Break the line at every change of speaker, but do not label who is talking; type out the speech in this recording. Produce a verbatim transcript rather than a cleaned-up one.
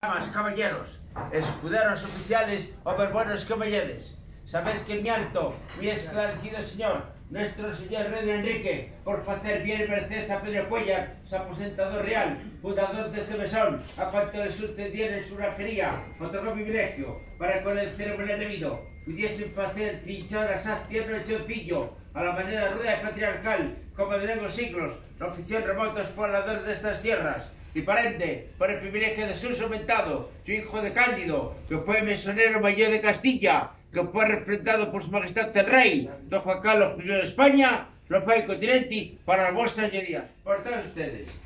Damas, caballeros, escuderos oficiales, overbuenos que me lledes. Sabed que mi alto, mi esclarecido señor, nuestro señor rey de Enrique, por hacer bien merced a Pedro Cuellar, su aposentador real, fundador de este mesón, a cuanto le sucediera en su rajería, otorgó privilegio, para con el ceremonia debido, pudiesen hacer trinchar a tierno el choncillo, a la manera ruda y patriarcal, como de los siglos, la ofición remotos pobladores de estas tierras, y parente, por el privilegio de su aumentado, su hijo de Cándido, que fue mesonero mayor de Castilla, que fue representado por su majestad el rey, don Juan Carlos primero de España, lo fue el continente para la vuestra señoría. Por todos ustedes.